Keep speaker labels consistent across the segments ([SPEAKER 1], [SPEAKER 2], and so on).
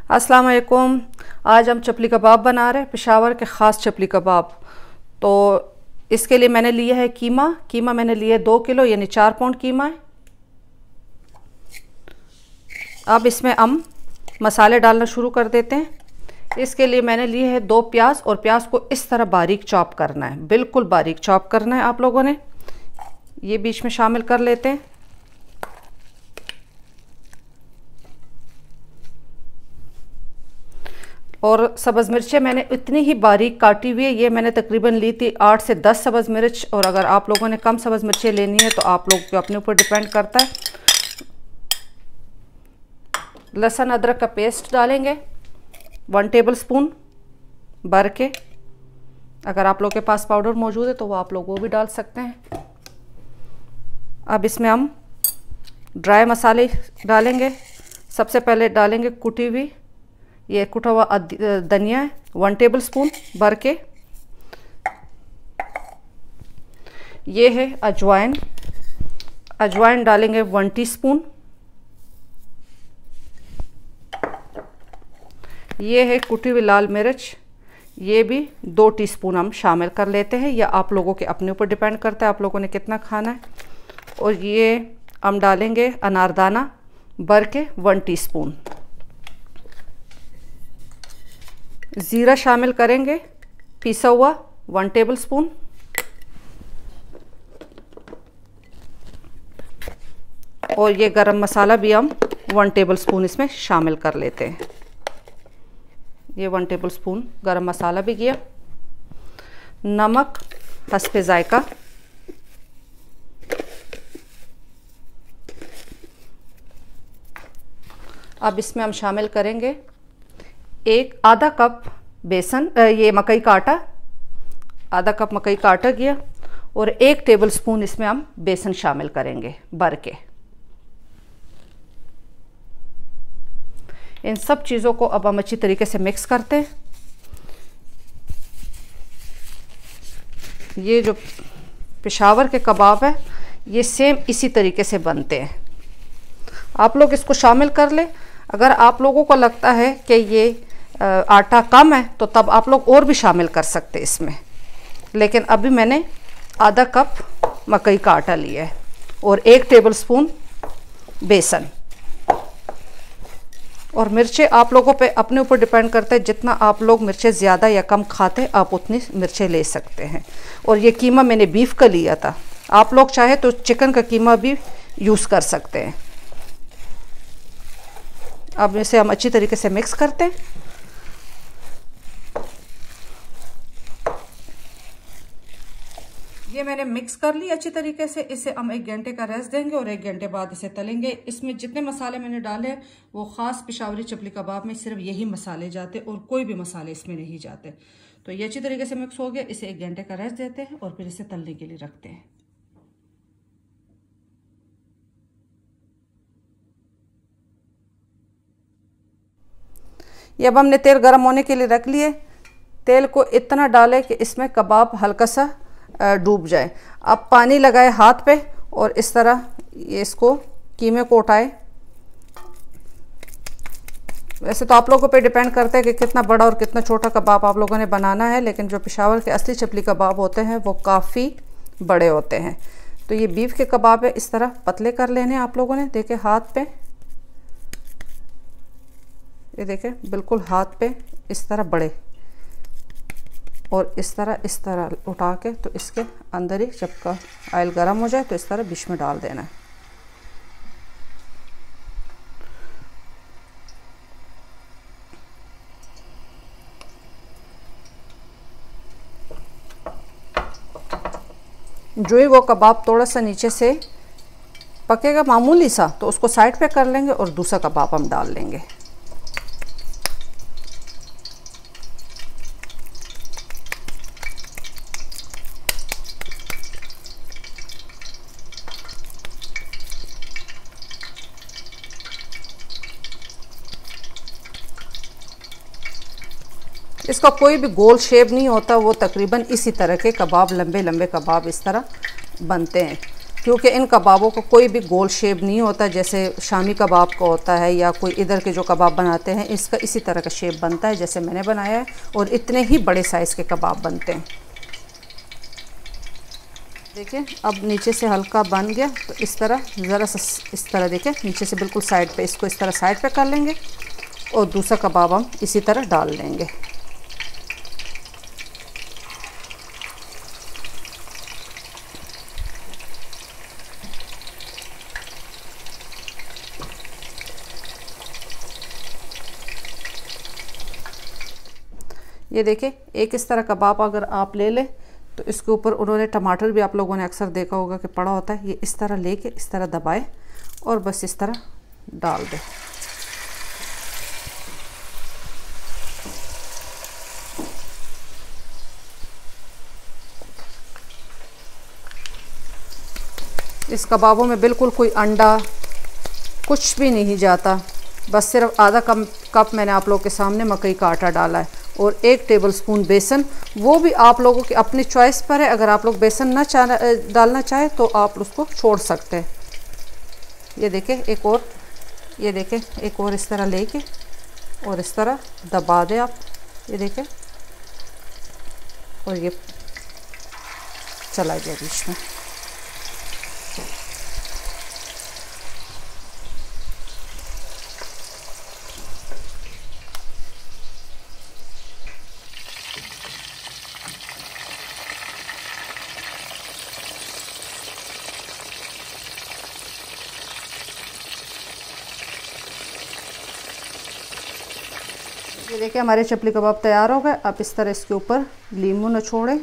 [SPEAKER 1] अस्सलाम वालेकुम। आज हम चपली कबाब बना रहे हैं, पेशावर के ख़ास चपली कबाब। तो इसके लिए मैंने लिया है कीमा मैंने लिया है 2 किलो यानी 4 पाउंड कीमा है। अब इसमें हम मसाले डालना शुरू कर देते हैं। इसके लिए मैंने लिए है 2 प्याज और प्याज को इस तरह बारीक चॉप करना है, बिल्कुल बारीक चॉप करना है आप लोगों ने। ये बीच में शामिल कर लेते हैं। और सब्ज़ मिर्चें मैंने इतनी ही बारीक काटी हुई है, ये मैंने तकरीबन ली थी 8 से 10 सब्ज़ मिर्च। और अगर आप लोगों ने कम सब्ज़ मिर्चें लेनी है तो आप लोग के अपने ऊपर डिपेंड करता है। लहसुन अदरक का पेस्ट डालेंगे 1 टेबल स्पून भर के। अगर आप लोग के पास पाउडर मौजूद है तो वो आप लोग वो भी डाल सकते हैं। अब इसमें हम ड्राई मसाले डालेंगे। सबसे पहले डालेंगे कुटी हुई, ये कुटा हुआ धनिया है 1 टेबल स्पून भर के। ये है अजवाइन डालेंगे 1 टीस्पून। ये है कुटी हुई लाल मिर्च, ये भी 2 टीस्पून हम शामिल कर लेते हैं, या आप लोगों के अपने ऊपर डिपेंड करता है आप लोगों ने कितना खाना है। और ये हम डालेंगे अनारदाना भर के 1 टीस्पून। ज़ीरा शामिल करेंगे पिसा हुआ 1 टेबल स्पून। और ये गरम मसाला भी हम 1 टेबल स्पून इसमें शामिल कर लेते हैं। ये 1 टेबल स्पून गरम मसाला भी किया। नमक हस्बे जायका। अब इसमें हम शामिल करेंगे आधा कप बेसन, ये मकई का आटा, आधा कप मकई का आटा किया। और 1 टेबल स्पून इसमें हम बेसन शामिल करेंगे भर के। इन सब चीज़ों को अब हम अच्छी तरीके से मिक्स करते हैं। ये जो पेशावर के कबाब है ये सेम इसी तरीके से बनते हैं। आप लोग इसको शामिल कर ले। अगर आप लोगों को लगता है कि ये आटा कम है तो तब आप लोग और भी शामिल कर सकते हैं इसमें, लेकिन अभी मैंने आधा कप मकई का आटा लिया है और 1 टेबल स्पून बेसन। और मिर्चें आप लोगों पे अपने ऊपर डिपेंड करता है, जितना आप लोग मिर्चें ज़्यादा या कम खाते हैं आप उतनी मिर्चें ले सकते हैं। और ये कीमा मैंने बीफ का लिया था, आप लोग चाहे तो चिकन का कीमा भी यूज़ कर सकते हैं। अब इसे हम अच्छी तरीके से मिक्स करते हैं। ये मैंने मिक्स कर ली अच्छी तरीके से। इसे हम 1 घंटे का रेस्ट देंगे और 1 घंटे बाद इसे तलेंगे। इसमें जितने मसाले मैंने डाले हैं वो ख़ास पेशावरी चपली कबाब में सिर्फ यही मसाले जाते और कोई भी मसाले इसमें नहीं जाते। तो ये अच्छी तरीके से मिक्स हो गया। इसे 1 घंटे का रेस्ट देते हैं और फिर इसे तलने के लिए रखते हैं। ये अब हमने तेल गर्म होने के लिए रख लिए। तेल को इतना डालें कि इसमें कबाब हल्का सा डूब जाए। अब पानी लगाए हाथ पे और इस तरह ये इसको कीमे को उठाए। वैसे तो आप लोगों पे डिपेंड करता है कि कितना बड़ा और कितना छोटा कबाब आप लोगों ने बनाना है, लेकिन जो पेशावर के असली चपली कबाब होते हैं वो काफ़ी बड़े होते हैं। तो ये बीफ के कबाब है, इस तरह पतले कर लेने आप लोगों ने। देखे हाथ पे, ये देखे बिल्कुल हाथ पे इस तरह बड़े, और इस तरह उठा के तो इसके अंदर ही जब का ऑयल गर्म हो जाए तो इस तरह बीच में डाल देना है। जो ही वो कबाब थोड़ा सा नीचे से पकेगा मामूली सा तो उसको साइड पे कर लेंगे और दूसरा कबाब हम डाल लेंगे। इसका कोई भी गोल शेप नहीं होता, वो तकरीबन इसी तरह के कबाब, लंबे लंबे कबाब इस तरह बनते हैं। क्योंकि इन कबाबों को कोई भी गोल शेप नहीं होता जैसे शामी कबाब का होता है या कोई इधर के जो कबाब बनाते हैं, इसका इसी तरह का शेप बनता है जैसे मैंने बनाया है, और इतने ही बड़े साइज़ के कबाब बनते हैं। देखिए अब नीचे से हल्का बन गया, तो इस तरह ज़रा सा इस तरह देखिए नीचे से बिल्कुल साइड पे, इसको इस तरह साइड पे कर लेंगे और दूसरा कबाब हम इसी तरह डाल लेंगे। ये देखिए एक इस तरह कबाब अगर आप ले लें तो इसके ऊपर उन्होंने टमाटर भी, आप लोगों ने अक्सर देखा होगा कि पड़ा होता है, ये इस तरह लेके इस तरह दबाए और बस इस तरह डाल दें। इस कबाबों में बिल्कुल कोई अंडा कुछ भी नहीं जाता, बस सिर्फ आधा कप मैंने आप लोगों के सामने मकई का आटा डाला है और 1 टेबलस्पून बेसन, वो भी आप लोगों की अपनी चॉइस पर है। अगर आप लोग बेसन ना डालना चाहे तो आप उसको छोड़ सकते हैं। ये देखें एक और, ये देखें एक और इस तरह लेके और इस तरह दबा दें आप, ये देखें, और ये चला गया बीच में। ये देखिए हमारे चपली कबाब तैयार हो गए। आप इस तरह इसके ऊपर नींबू निचोड़ें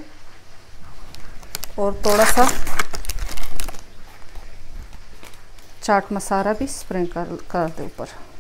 [SPEAKER 1] और थोड़ा सा चाट मसाला भी स्प्रिंकल कर दें ऊपर।